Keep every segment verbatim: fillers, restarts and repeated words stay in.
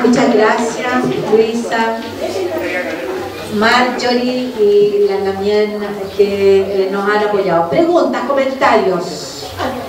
Muchas gracias, Luisa, Marjorie y la Lamien que nos han apoyado. Preguntas, comentarios.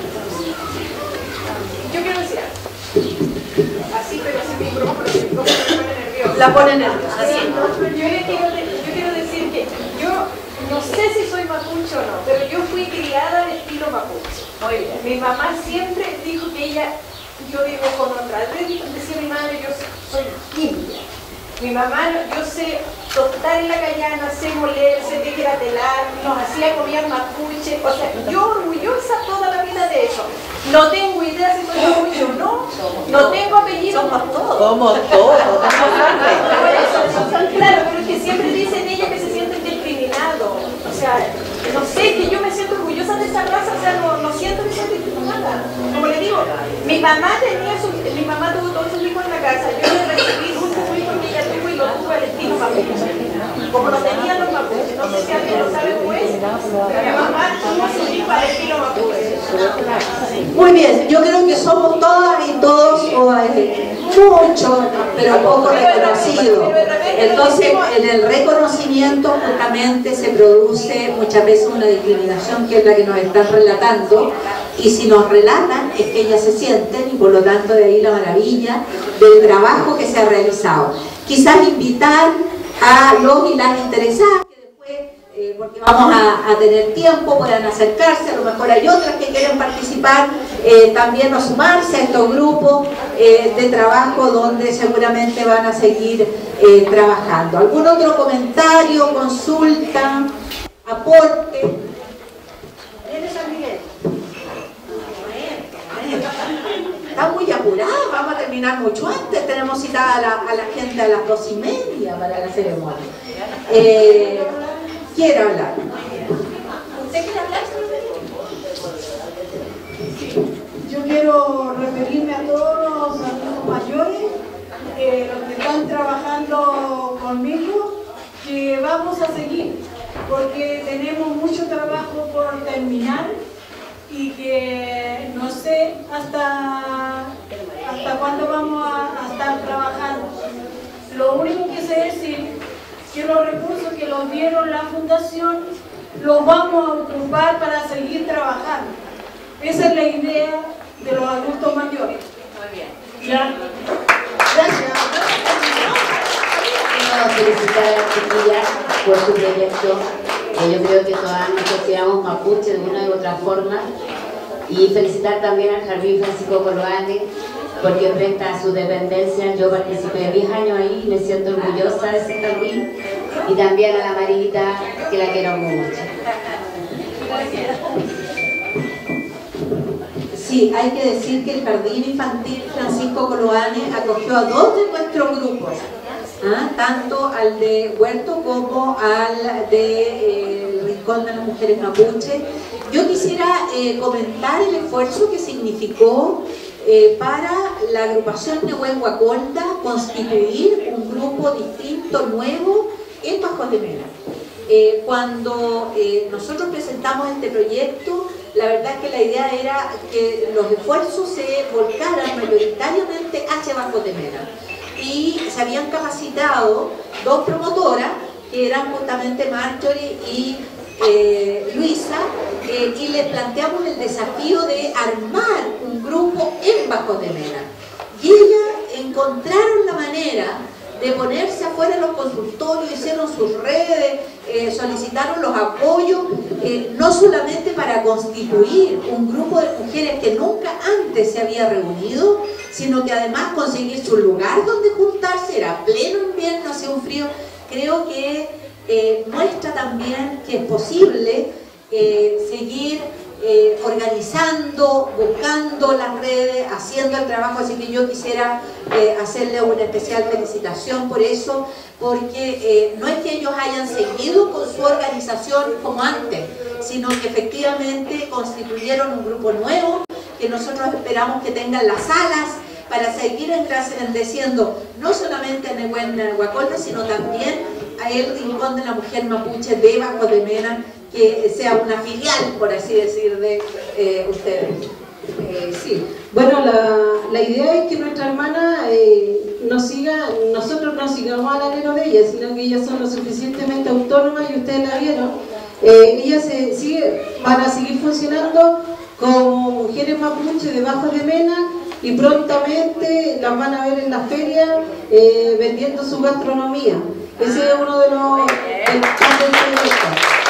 Yo quiero decir así, pero así mi grupo me pone nerviosa. La pone nerviosa. Así. Yo, le quiero, yo quiero decir que yo no sé si soy mapuche o no, pero yo fui criada de estilo mapuche. Muy bien. Mi mamá siempre dijo que ella, yo vivo con otra. Decía mi madre, yo soy india. Mi mamá, yo sé tostar en la callana, sé moler, sé telar, nos hacía comer mapuche. O sea, yo orgullosa toda la vida de eso. No tengo idea si soy mapuche o no. No tengo apellido. Somos todos. Somos todos. Claro, pero es que siempre dicen ella que se sienten discriminados. O sea, no sé, que yo me siento orgullosa de esa raza. O sea, no, no siento que sea discriminada. Como le digo, mi mamá tenía su, mi mamá tuvo todos sus hijos en la casa. Yo le recibí un hijo que ella tuvo y lo tuvo al estilo mapuche. Como lo tenían los mapuches. No sé si alguien lo sabe, pues. Mi mamá tuvo a su hijo al estilo mapuche. Muy bien, yo creo que somos todas y todos eh, mucho, pero poco reconocidos. Entonces, en el reconocimiento justamente se produce muchas veces una discriminación, que es la que nos están relatando, y si nos relatan es que ellas se sienten, y por lo tanto de ahí la maravilla del trabajo que se ha realizado. Quizás invitar a los y las interesadas, que después, eh, porque vamos a, a tener tiempo, puedan acercarse, a lo mejor hay otras que quieren participar, eh, también o sumarse a estos grupos eh, de trabajo donde seguramente van a seguir eh, trabajando. ¿Algún otro comentario, consulta, aporte? Está muy apurada, vamos a terminar mucho antes, tenemos citada a la, a la gente a las dos y media para la ceremonia. Eh, ¿Quiere hablar? ¿Usted quiere hablar? Yo quiero referirme a todos los adultos mayores, eh, los que están trabajando conmigo, que vamos a seguir, porque tenemos mucho trabajo por terminar y que no sé hasta, hasta cuándo vamos a, a estar trabajando. Lo único que sé es que los recursos que nos dieron la fundación los vamos a ocupar para seguir trabajando. Esa es la idea de los adultos mayores. Muy bien. ¿Ya? Gracias. Quiero felicitar a las chiquillas por su proyecto. Yo creo que todas nos consideramos mapuche de una u otra forma, y felicitar también al Jardín Francisco Coloane porque frente a su dependencia yo participé diez años ahí y me siento orgullosa de ese jardín, y también a la Marita, que la quiero mucho. Sí, hay que decir que el Jardín Infantil Francisco Coloane acogió a dos de nuestros grupos, ¿ah? Tanto al de Huerto como al de eh, Rincón de las Mujeres Mapuche. Yo quisiera eh, comentar el esfuerzo que significó eh, para la agrupación Nehuen Huacolda constituir un grupo distinto, nuevo, en Bajos de Mena. Eh, cuando eh, nosotros presentamos este proyecto, la verdad es que la idea era que los esfuerzos se volcaran mayoritariamente hacia Bajos de Mena. Y se habían capacitado dos promotoras, que eran justamente Marjorie y eh, Luisa, eh, y les planteamos el desafío de armar un grupo en Bajos de Mena. Y ellas encontraron la manera de ponerse afuera en los consultorios, hicieron sus redes, eh, solicitaron los apoyos, eh, no solamente para constituir un grupo de mujeres que nunca antes se había reunido, sino que además conseguir su lugar donde juntarse, era pleno invierno, hacía un frío. Creo que eh, muestra también que es posible eh, seguir Eh, organizando, buscando las redes, haciendo el trabajo, así que yo quisiera eh, hacerle una especial felicitación por eso, porque eh, no es que ellos hayan seguido con su organización como antes, sino que efectivamente constituyeron un grupo nuevo, que nosotros esperamos que tengan las alas para seguir engrandeciendo no solamente a Nehuen Huacolda, sino también a el Rincón de la Mujer Mapuche de Bajos de Mena, que sea una filial, por así decir, de eh, ustedes. Eh, sí, bueno, la, la idea es que nuestra hermana eh, no siga, nosotros no sigamos al alero de ellas, sino que ellas son lo suficientemente autónomas y ustedes la vieron. Eh, ellas se sigue, van a seguir funcionando como mujeres mapuche de Bajos de Mena y prontamente las van a ver en las ferias eh, vendiendo su gastronomía. Ese es uno de los del plan del proyecto.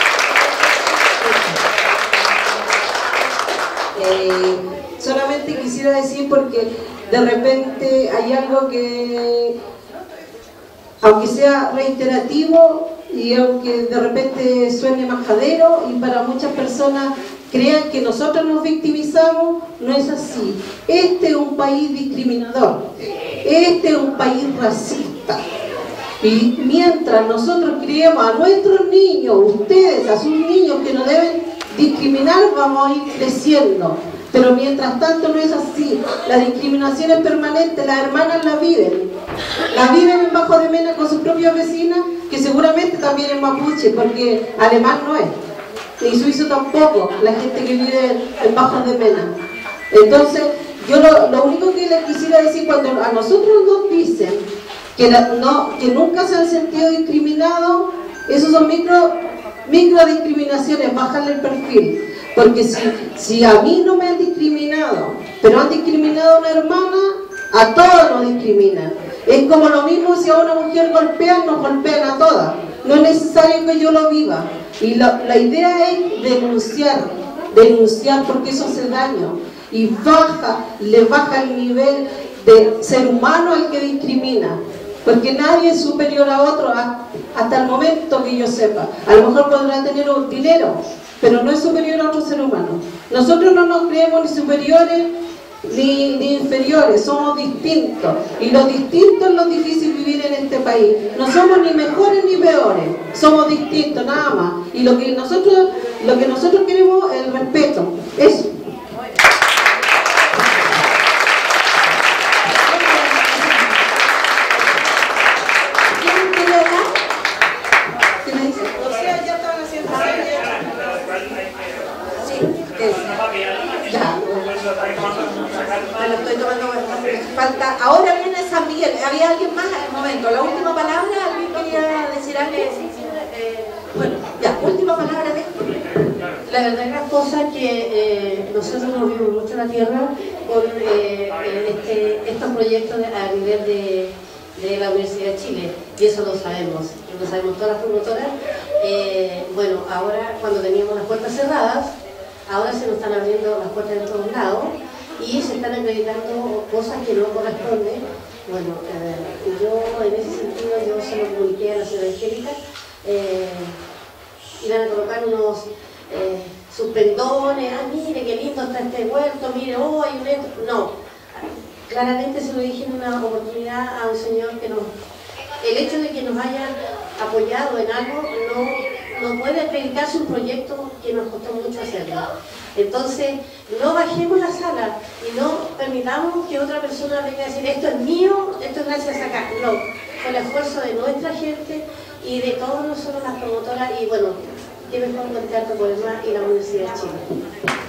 Eh, solamente quisiera decir, porque de repente hay algo que, aunque sea reiterativo y aunque de repente suene majadero y para muchas personas crean que nosotros nos victimizamos, no es así. Este es un país discriminador, este es un país racista. Y mientras nosotros criemos a nuestros niños, ustedes, a sus niños que no deben discriminar, vamos a ir creciendo. Pero mientras tanto no es así. La discriminación es permanente, las hermanas la viven. La viven en Bajos de Mena con sus propias vecinas, que seguramente también es mapuche, porque alemán no es. Ni suizo tampoco, la gente que vive en Bajos de Mena. Entonces, yo lo, lo único que les quisiera decir, cuando a nosotros nos dicen que, la, no, que nunca se han sentido discriminados, esos son micro, micro discriminaciones, bajarle el perfil. Porque si, si a mí no me han discriminado, pero han discriminado a una hermana, a todas nos discriminan. Es como lo mismo si a una mujer golpean, nos golpean a todas. No es necesario que yo lo viva. Y la, la idea es denunciar, denunciar porque eso hace daño. Y baja, le baja el nivel de ser humano al que discrimina. Porque nadie es superior a otro hasta el momento que yo sepa. A lo mejor podrá tener un dinero, pero no es superior a otro ser humano. Nosotros no nos creemos ni superiores ni, ni inferiores, somos distintos. Y lo distinto es lo difícil vivir en este país. No somos ni mejores ni peores, somos distintos, nada más. Y lo que nosotros, lo que nosotros queremos es el respeto. Eso. Me lo estoy tomando, falta. Ahora viene San Miguel. ¿Había alguien más en el momento? La última palabra, ¿alguien quería decir algo? Eh, bueno, ya, última palabra de esto. La verdad es la cosa que eh, nosotros nos vimos mucho en la tierra con eh, este, estos proyectos de, a nivel de, de la Universidad de Chile, y eso lo sabemos, lo sabemos todas las promotoras. Eh, bueno, ahora cuando teníamos las puertas cerradas, ahora se nos están abriendo las puertas de todos lados y se están acreditando cosas que no corresponden. Bueno, eh, yo en ese sentido yo se lo comuniqué a la señora Angélica, eh, iban a colocar unos eh, suspendones, ah, mire qué lindo está este huerto, mire, oh, hay un esto. No, claramente se lo dije en una oportunidad a un señor que nos, el hecho de que nos hayan apoyado en algo no, no puede acreditarse un proyecto que nos costó mucho hacerlo. Entonces, no bajemos la sala y no permitamos que otra persona venga a decir esto es mío, esto es gracias a acá. No, con el esfuerzo de nuestra gente y de todos nosotros las promotoras, y bueno, qué mejor contacto por el mar y la Universidad de Chile.